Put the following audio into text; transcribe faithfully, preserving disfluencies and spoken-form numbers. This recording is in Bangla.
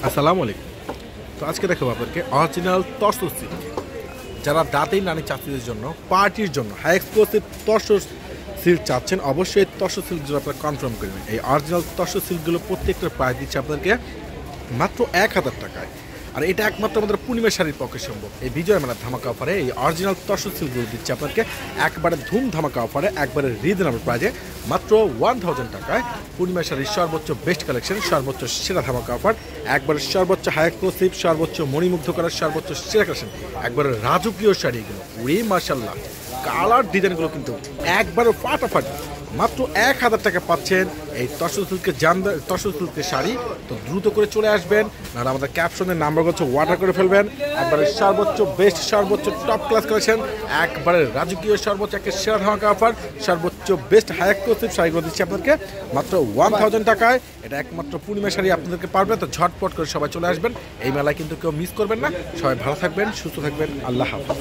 আসসালামু আলাইকুম। তো আজকে দেখাবো আপনাদেরকে অরিজিনাল তসর সিল্ক, যারা দাঁতেই নানি চাষিদের জন্য, পার্টির জন্য হাই এক্সক্লুসিভ তসর সিল্ক চাচ্ছেন, অবশ্যই তসর সিল্কগুলো আপনারা কনফার্ম করবেন। এই অরিজিনাল তসর সিল্কগুলো প্রত্যেকটার প্রাইস দিচ্ছে আপনাদেরকে মাত্র এক হাজার টাকায়। আর এটা একমাত্র আমাদের পূর্ণিমা শাড়ির পক্ষে সম্ভব। এই বিজয় মেলার ধামাকা অফারে এই অরিজিনাল তসর সিল্কগুলো দিচ্ছে আপনাদেরকে একবারে ধুম ধামাকা অফারে, একবারে রিজনেবল প্রাইজে মাত্র ওয়ান থাউজেন্ড টাকায়। পূর্ণিমা শাড়ির সর্বোচ্চ বেস্ট কালেকশন, সর্বোচ্চ সেরা ধামাকা অফার, একবারে সর্বোচ্চ হাই এক্সক্লুসিভ, সর্বোচ্চ মণিমুগ্ধ করার সর্বোচ্চ সেরা কালেকশন, একবারে রাজকীয় শাড়িগুলো। উড়ি মাশাল্লাহ, কালার ডিজাইনগুলো কিন্তু একবারে ফাটাফাটি। মাত্র এক হাজার টাকা পাচ্ছেন এই তসর সিল্কের জামদার তসর সিল্কের শাড়ি। তো দ্রুত করে চলে আসবেন, নাহলে আমাদের ক্যাপশনের নাম্বার হচ্ছে অর্ডার করে ফেলবেন। একবারে সর্বোচ্চ বেস্ট, সর্বোচ্চ টপ ক্লাস কালেকশন, একবারে রাজকীয় সর্বোচ্চ একটা সেরা ধামাকা অফার, সর্বোচ্চ বেস্ট হাই এক্সক্লুসিভ শাড়িগুলো দিচ্ছি আপনাদেরকে মাত্র ওয়ান থাউজেন্ড টাকায়। এটা একমাত্র পূর্ণিমা শাড়ি আপনাদেরকে পারবেন। তো ঝটপট করে সবাই চলে আসবেন, এই মেলায় কিন্তু কেউ মিস করবেন না। সবাই ভালো থাকবেন, সুস্থ থাকবেন, আল্লাহ হাফেজ।